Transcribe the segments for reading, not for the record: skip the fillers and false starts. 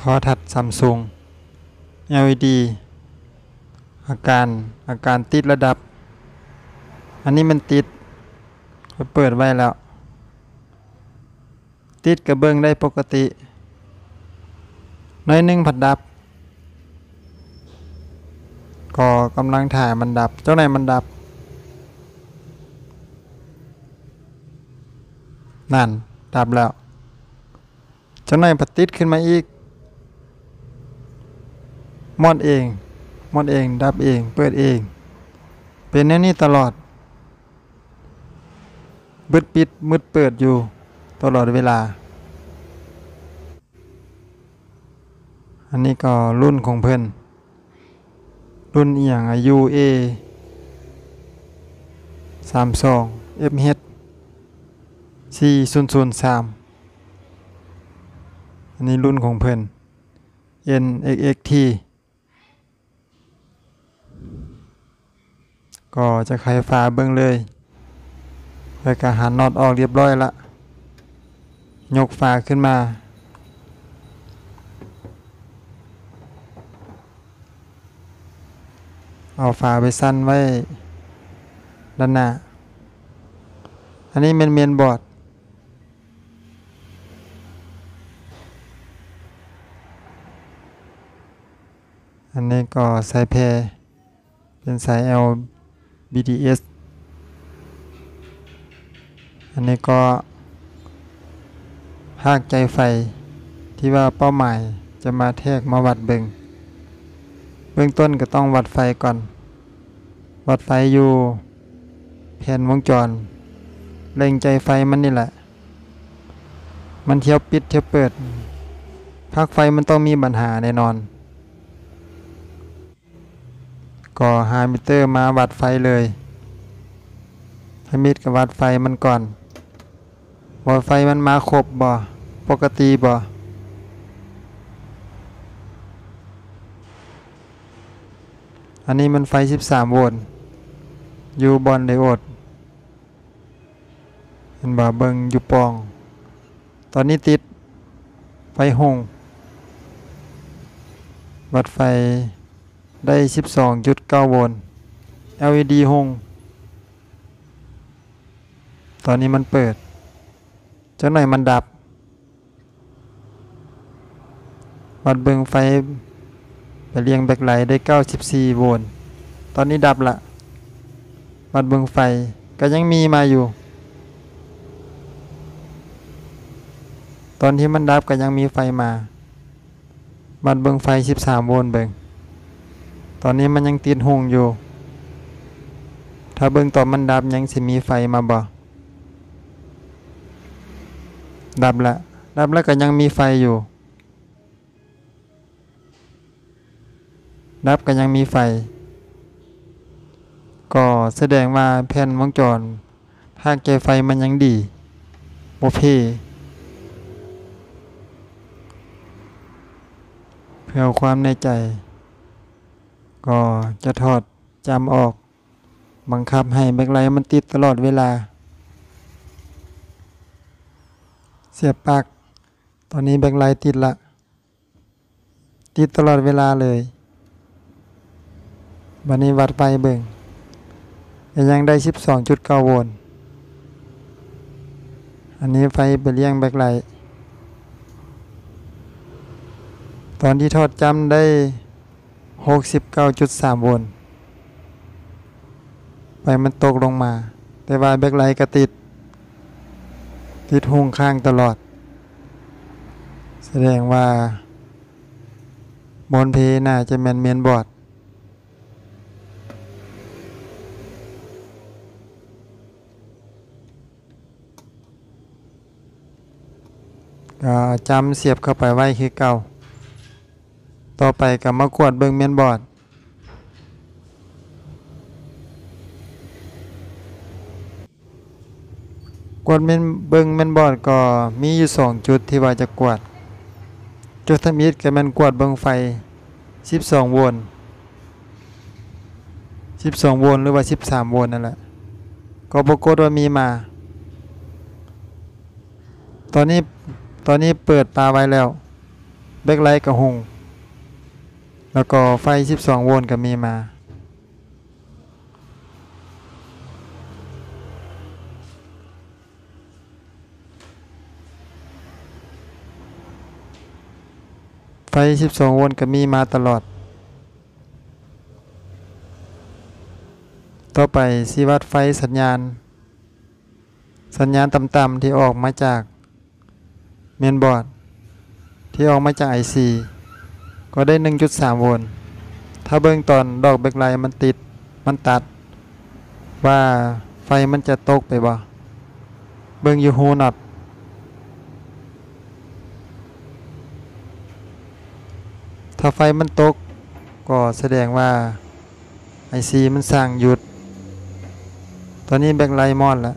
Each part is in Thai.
อทัดซัมซุง LED อาการติดระดับอันนี้มันติดไปเปิดไว้แล้วติดกระเบื้องได้ปกติน้อยนึงผัดดับก็กำลังถ่ายมันดับเจ้าไหนมันดับนั่นดับแล้วเจ้าไหนผัดติดขึ้นมาอีกมอดเองดับเองเปิดเองเป็นแนวนี้ตลอดบึดปิดมืดเปิดอยู่ตลอดเวลาอันนี้ก็รุ่นของเพิ่นรุ่นอย่างอายุ A 32 FH 4003อันนี้รุ่นของเพิ่น NXXT ก็จะไขฝาเบิ่งเลยแล้วก็หันน็อตออกเรียบร้อยละยกฝาขึ้นมาเอาฝาไปสั้นไว้ด้านหน้าอันนี้เป็นเมนบอร์ดอันนี้ก็สายแพรเป็นสาย LVDS อันนี้ก็ภาคใจไฟที่ว่าเป้าหมายจะมาแทกมาวัดเบื้องต้นก็ต้องวัดไฟก่อนวัดไฟอยู่แผ่นวงจรเล็งใจไฟมันนี่แหละมันเที่ยวปิดเที่ยวเปิดภาคไฟมันต้องมีปัญหาแน่นอนก็หามิเตอร์มาวัดไฟเลยให้มิดกับวัดไฟมันก่อนว่าไฟมันมาครบบ่ปกติบ่อันนี้มันไฟ13โวลต์อยู่บอนไดโอดเห็นบ่เบิ่งอยู่ปองตอนนี้ติดไฟหงวัดไฟได้ 12.9 โวลต์ LED หงตอนนี้มันเปิดจักหน่อยมันดับวัดเบิ่งไฟไปเรียงแบคไลท์ได้ 94 โวลต์ตอนนี้ดับละวัดเบิ่งไฟก็ยังมีมาอยู่ตอนที่มันดับก็ยังมีไฟมาวัดเบิ่งไฟ13 โวลต์เบิ่งตอนนี้มันยังติดหงอยู่ถ้าเบิ่งตอนมันดับยังสิมีไฟมาบ่ดับแล้วก็ยังมีไฟอยู่ดับก็ยังมีไฟก็แสดงว่าแผ่นวงจรภาคใจไฟมันยังดีบ่เพ่เพื่อความในใจก็จะถอดจำออกบังคับให้แบคไลท์มันติดตลอดเวลาเสียบปลั๊กตอนนี้แบคไลท์ติดละติดตลอดเวลาเลยบัดนี้วัดไฟเบิ่งยังได้ 12.9 โวลต์อันนี้ไฟไปเลี้ยงแบคไลท์ตอนที่ทอดจำได้ 69.3 โวลต์ไฟมันตกลงมาแต่ว่าแบคไลท์ก็ติดหุงข้างตลอดแสดงว่าบนเพน่าจะแมนเมนบอร์ดก็จำเสียบเข้าไปไว้คือเก่าต่อไปก็มากวดเบิ่งเมนบอร์ดกวดเบิ่งเมนบอร์ดก็มีอยู่2จุดที่ว่าจะกวดจุดทมิดก็แม่นกวดเบิ่งไฟ12 โวลต์12 โวลต์หรือว่า13 โวลต์นั่นแหละก็ปรากฏว่ามีมาตอนนี้เปิดปลาไว้แล้วแบ็คไลท์ก็หุงแล้วก็ไฟ12โวลต์ก็มีมาไฟ12โวลต์ก็มีมาตลอดต่อไปสิวัดไฟสัญญาณต่ำๆที่ออกมาจากเมนบอร์ดที่ออกมาจาก IC ก็ได้ 1.3 โวลต์ถ้าเบิ่งตอนดอกแบ็คไลท์มันตัดว่าไฟมันจะตกไปบ่เบิ่งอยู่ฮูน็อตถ้าไฟมันตกก็แสดงว่า IC มันสร้างหยุดตอนนี้แบ็คไลท์มอด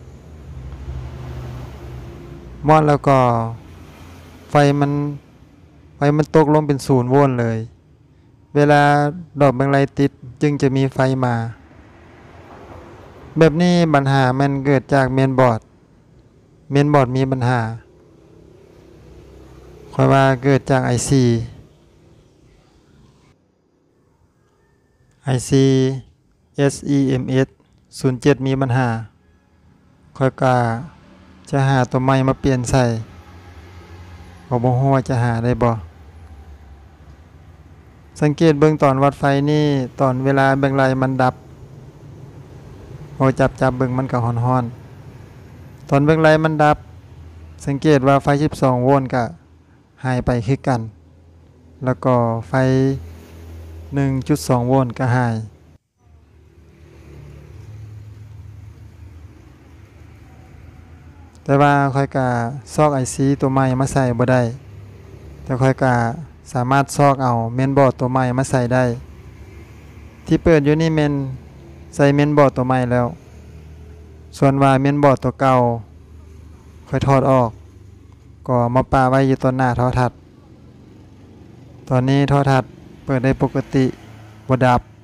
แล้วก็ไฟมันตกลงเป็น0โวลต์เลยเวลาดอกแบ็คไลท์ติดจึงจะมีไฟมาแบบนี้ปัญหามันเกิดจากเมนบอร์ดมีปัญหาค่อยว่าเกิดจาก IC SEMS 07มีปัญหาค่อยก็จะหาตัวใหม่มาเปลี่ยนใส่ก็บ่ฮู้ว่าจะหาได้บ่สังเกตเบิ่งตอนวัดไฟนี่ตอนเวลาแบ็คไลท์มันดับพอจับเบิ่งมันก็ร้อนๆตอนแบ็คไลท์มันดับสังเกตว่าไฟ12โวลต์ก็หายไปคือกันแล้วก็ไฟ 1.2 โวลต์ก็หายแต่ว่าค่อยก็ซอก IC ตัวใหม่มาใส่บ่ได้แต่ค่อยก็สามารถซอกเอาเมนบอร์ดตัวใหม่มาใส่ได้ที่เปิดอยู่นี่ใส่เมนบอร์ดตัวใหม่แล้วส่วนว่าเมนบอร์ดตัวเก่าค่อยถอดออกก็มาปาไว้อยู่ต้นหน้าโทรทัศน์ตอนนี้โทรทัศน์เปิดได้ปกติบ่ดับ